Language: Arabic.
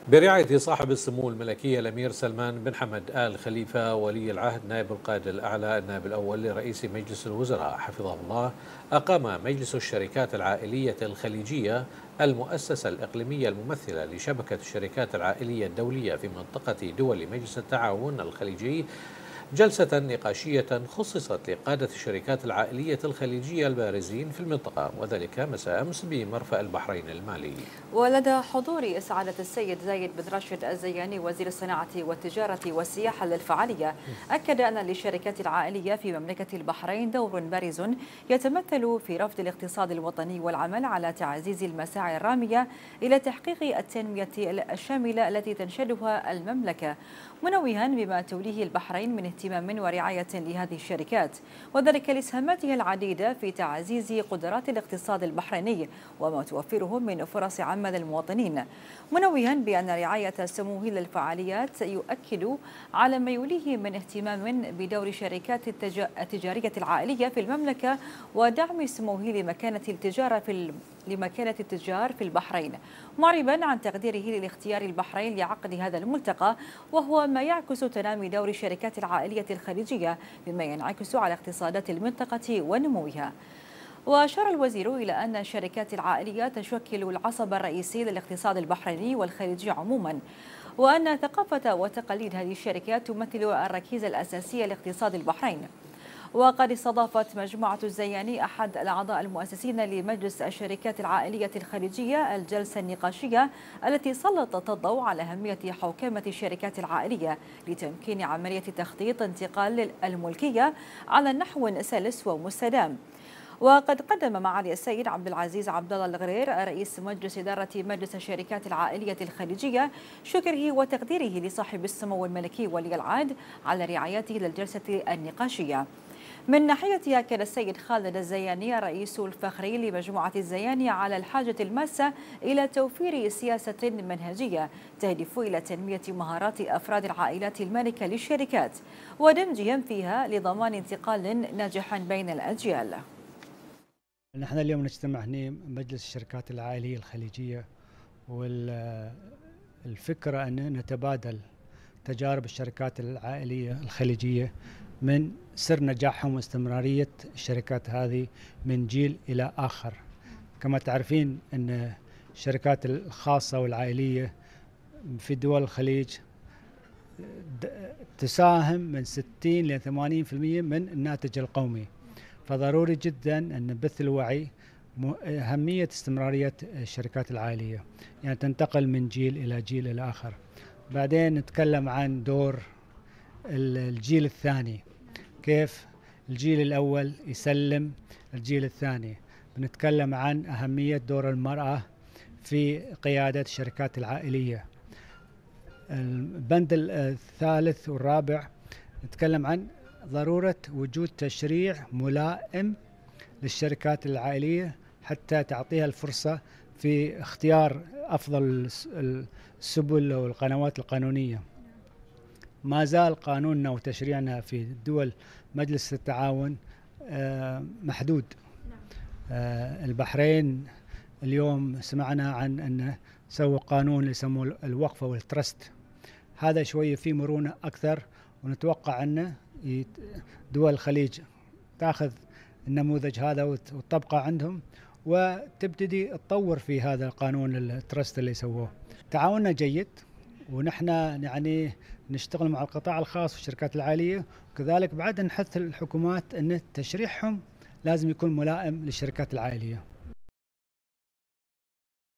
برعاية صاحب السمو الملكية الأمير سلمان بن حمد آل خليفة ولي العهد نائب القائد الأعلى النائب الأول لرئيس مجلس الوزراء حفظه الله، أقام مجلس الشركات العائلية الخليجية المؤسسة الإقليمية الممثلة لشبكة الشركات العائلية الدولية في منطقة دول مجلس التعاون الخليجي جلسة نقاشية خصصت لقادة الشركات العائلية الخليجية البارزين في المنطقة، وذلك مساء أمس بمرفأ البحرين المالي. ولدى حضور سعادة السيد زايد بن راشد الزياني وزير الصناعة والتجارة والسياحة للفعالية، أكد أن للشركات العائلية في مملكة البحرين دور بارز يتمثل في رفض الاقتصاد الوطني والعمل على تعزيز المساعي الرامية إلى تحقيق التنمية الشاملة التي تنشدها المملكة، منوها بما توليه البحرين من اهتمام ورعاية لهذه الشركات، وذلك لإسهاماتها العديدة في تعزيز قدرات الاقتصاد البحريني وما توفره من فرص عمل للمواطنين، منوها بأن رعاية سموه للفعاليات يؤكد على ما يوليه من اهتمام بدور الشركات التجارية العائلية في المملكة ودعم سموه لمكانة التجار في البحرين، معربا عن تقديره لاختيار البحرين لعقد هذا الملتقى، وهو ما يعكس تنامي دور الشركات العائلية الخليجية بما ينعكس على اقتصادات المنطقة ونموها. وأشار الوزير إلى أن الشركات العائلية تشكل العصب الرئيسي للاقتصاد البحريني والخليجي عموما، وأن ثقافة وتقاليد هذه الشركات تمثل الركيزة الأساسية لاقتصاد البحرين. وقد استضافت مجموعة الزياني أحد الأعضاء المؤسسين لمجلس الشركات العائلية الخليجية الجلسة النقاشية التي سلطت الضوء على أهمية حوكمة الشركات العائلية لتمكين عملية تخطيط انتقال الملكية على نحو سلس ومستدام. وقد قدم معالي السيد عبد العزيز عبد الله الغرير رئيس مجلس إدارة مجلس الشركات العائلية الخليجية شكره وتقديره لصاحب السمو الملكي ولي العهد على رعايته للجلسة النقاشية. من ناحيتها كان السيد خالد الزياني الرئيس الفخري لمجموعة الزياني على الحاجة الماسة إلى توفير سياسة منهجية تهدف إلى تنمية مهارات أفراد العائلات المالكة للشركات ودمجهم فيها لضمان انتقال ناجح بين الأجيال. نحن اليوم نجتمع هنا مجلس الشركات العائلية الخليجية، والفكرة أن نتبادل تجارب الشركات العائلية الخليجية من سر نجاحهم واستمرارية الشركات هذه من جيل إلى آخر. كما تعرفين أن الشركات الخاصة والعائلية في دول الخليج تساهم من 60 إلى 80% من الناتج القومي، فضروري جدا أن نبث الوعي أهمية استمرارية الشركات العائلية، يعني تنتقل من جيل إلى جيل إلى آخر. بعدين نتكلم عن دور الجيل الثاني، كيف الجيل الأول يسلم الجيل الثاني. بنتكلم عن أهمية دور المرأة في قيادة الشركات العائلية. البند الثالث والرابع نتكلم عن ضرورة وجود تشريع ملائم للشركات العائلية حتى تعطيها الفرصة في اختيار أفضل السبل والقنوات القانونية. ما زال قانوننا وتشريعنا في دول مجلس التعاون محدود. البحرين اليوم سمعنا عن أن سووا قانون اللي يسموه الوقفة والترست، هذا شوية فيه مرونة أكثر، ونتوقع أن دول الخليج تأخذ النموذج هذا وتطبقه عندهم وتبتدي تطور في هذا القانون الترست اللي سووه. تعاوننا جيد، ونحن يعني نشتغل مع القطاع الخاص والشركات العائلية، وكذلك بعد نحث الحكومات أن تشريعهم لازم يكون ملائم للشركات العائلية.